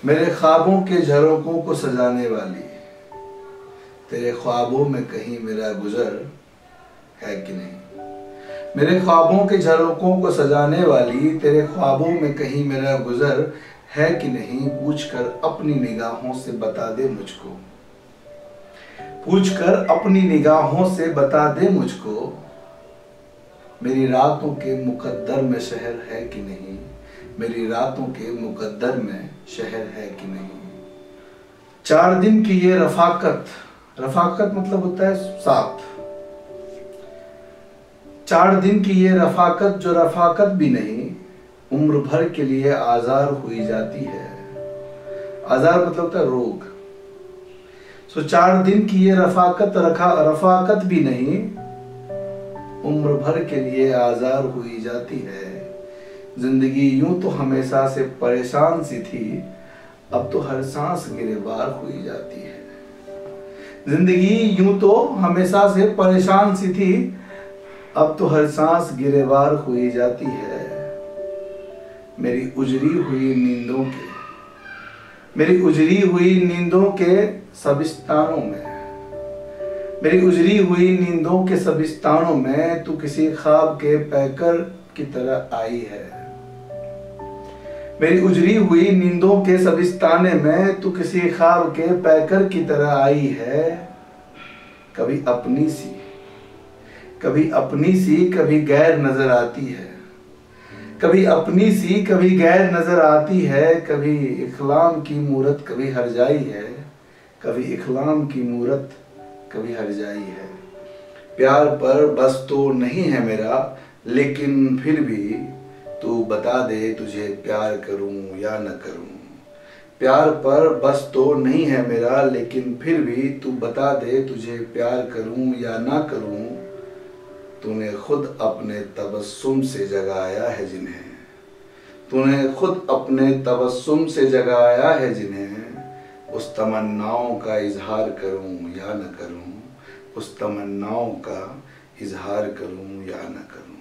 मेरे ख्वाबों के झरोकों को सजाने वाली, तेरे ख्वाबों में कहीं मेरा गुजर है कि नहीं। मेरे ख्वाबों के झरोकों को सजाने वाली, तेरे ख्वाबों में कहीं मेरा गुजर है कि नहीं। पूछ कर अपनी निगाहों से बता दे मुझको, पूछ कर अपनी निगाहों से बता दे मुझको, मेरी रातों के मुकद्दर में शहर है कि नहीं। मेरी रातों के मुकद्दर में शहर है कि नहीं। 4 दिन की ये रफाकत, रफाकत मतलब होता है साथ। 4 दिन की ये रफाकत जो रफाकत भी नहीं, उम्र भर के लिए आज़ार हुई जाती है। आज़ार मतलब होता है रोग। 4 दिन की ये रफाकत भी नहीं, उम्र भर के लिए आज़ार हुई जाती है। जिंदगी यूं तो हमेशा से परेशान सी थी, अब तो हर सांस गिरेबार हुई जाती है। जिंदगी यूं तो हमेशा से परेशान सी थी, अब तो हर सांस गिरेबार हुई जाती है। मेरी उजरी हुई नींदों के सबिस्तानों में, मेरी उजरी हुई नींदों के सबिस्तानों में तू किसी ख्वाब के पैकर की तरह आई है। मेरी उजरी हुई नींदों के सबिस्ताने में तू किसी ख्वाब के पैकर की तरह आई है। कभी अपनी सी कभी गैर नजर आती है, कभी अपनी सी कभी गैर नजर आती है। कभी इखलाम की मूरत कभी हरजाई है, कभी इखलाम की मूरत कभी हरजाई है। प्यार पर बस तो नहीं है मेरा, लेकिन फिर भी तू बता दे तुझे प्यार करूं या न करूं। प्यार पर बस तो नहीं है मेरा, लेकिन फिर भी तू बता दे तुझे प्यार करूं या ना करूं। तूने खुद अपने तबस्सुम से जगाया है जिन्हें, तूने खुद अपने तबस्सुम से जगाया है जिन्हें। उस तमन्नाओं का इजहार करूं या न करूं, उस तमन्नाओं का इजहार करूं या न करूं।